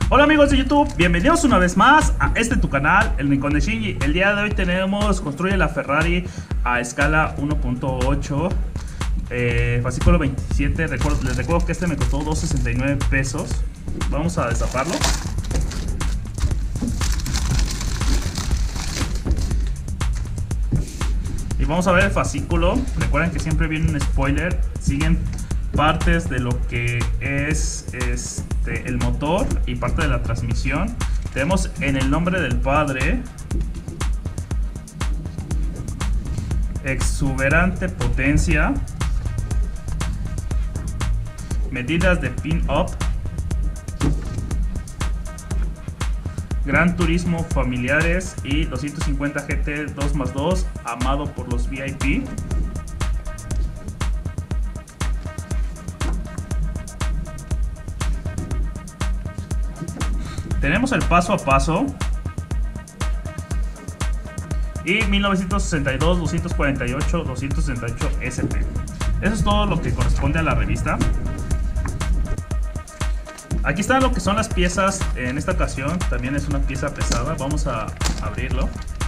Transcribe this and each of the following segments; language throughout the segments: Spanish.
Hola amigos de YouTube, bienvenidos una vez más a tu canal, el Rincón de Shinji. El día de hoy tenemos Construye la Ferrari a escala 1.8, fascículo 27. Les recuerdo que este me costó 2.69 pesos. Vamos a destaparlo. Y vamos a ver el fascículo. Recuerden que siempre viene un spoiler. Siguen partes de lo que es el motor y parte de la transmisión. Tenemos en el nombre del padre: exuberante potencia, medidas de pin-up, Gran Turismo familiares y 250 GT 2+2 amado por los VIP. Tenemos el paso a paso y 1962, 248, 268 SP. Eso es todo lo que corresponde a la revista. Aquí está lo que son las piezas. En esta ocasión también es una pieza pesada. Vamos a abrirlo.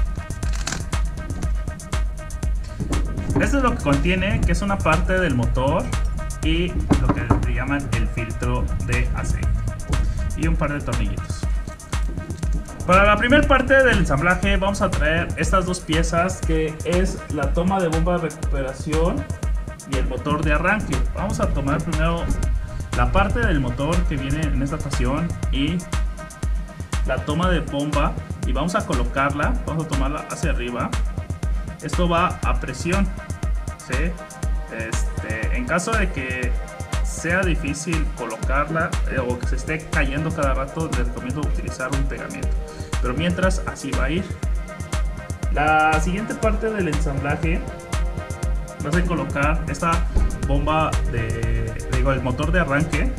Esto es lo que contiene, que es una parte del motor y lo que le llaman el filtro de aceite y un par de tornillitos. Para la primera parte del ensamblaje vamos a traer estas dos piezas, que es la toma de bomba de recuperación y el motor de arranque. Vamos a tomar primero la parte del motor que viene en esta ocasión y la toma de bomba, y vamos a colocarla, vamos a tomarla hacia arriba. Esto va a presión, ¿sí? En caso de que sea difícil colocarla o que se esté cayendo cada rato, les recomiendo utilizar un pegamento, pero mientras así va a ir. La siguiente parte del ensamblaje vas a colocar esta bomba el motor de arranque.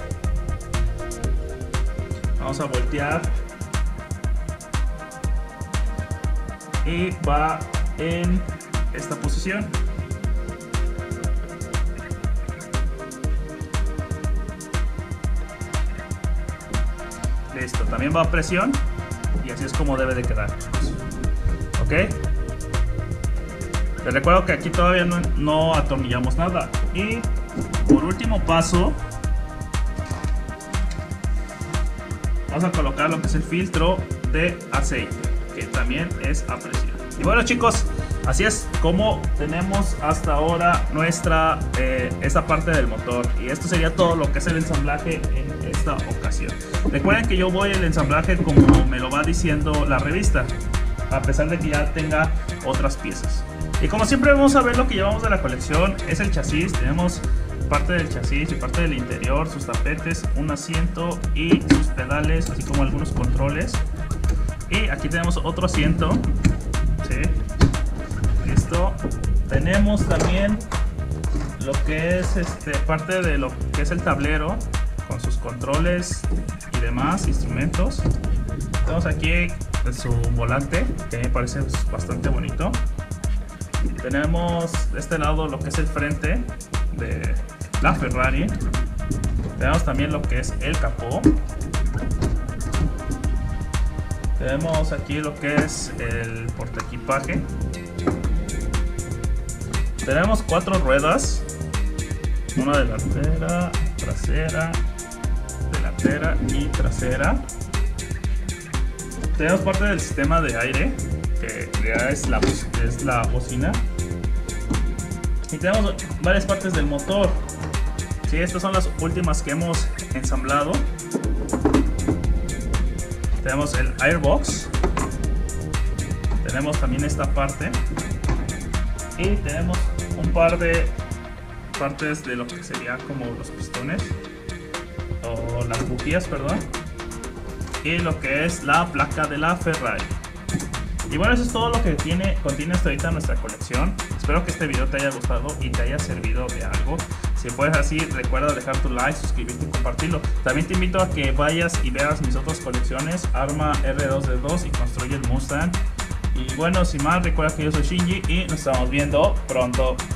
Vamos a voltear y va en esta posición. Listo, también va a presión y así es como debe de quedar. Ok, les recuerdo que aquí todavía no atornillamos nada. Y por último paso vamos a colocar lo que es el filtro de aceite, que también es a presión. Y bueno chicos, así es como tenemos hasta ahora nuestra esta parte del motor, y esto sería todo lo que es el ensamblaje en esta ocasión. Recuerden que yo voy el ensamblaje como me lo va diciendo la revista, a pesar de que ya tenga otras piezas. Y como siempre vamos a ver lo que llevamos de la colección. Es el chasis. Tenemos parte del chasis y parte del interior, sus tapetes, un asiento y sus pedales, así como algunos controles. Y aquí tenemos otro asiento, ¿sí? Listo. Tenemos también lo que es parte de lo que es el tablero, con sus controles y demás instrumentos. Tenemos aquí su volante, que me parece bastante bonito. Tenemos de este lado lo que es el frente de la Ferrari. Tenemos también lo que es el capó. Tenemos aquí lo que es el portaequipaje. Tenemos 4 ruedas, una delantera, trasera, delantera y trasera. Tenemos parte del sistema de aire, que ya es la bocina. Y tenemos varias partes del motor. Sí, estas son las últimas que hemos ensamblado. Tenemos el airbox. Tenemos también esta parte. Y tenemos un par de partes de lo que sería como los pistones, o las bujías, perdón. Y lo que es la placa de la Ferrari. Y bueno, eso es todo lo que contiene hasta ahorita nuestra colección. Espero que este video te haya gustado y te haya servido de algo. Si puedes así, recuerda dejar tu like, suscribirte y compartirlo. También te invito a que vayas y veas mis otras colecciones: Arma R2D2 y Construye el Mustang. Y bueno, sin más, recuerda que yo soy Shinji y nos estamos viendo pronto.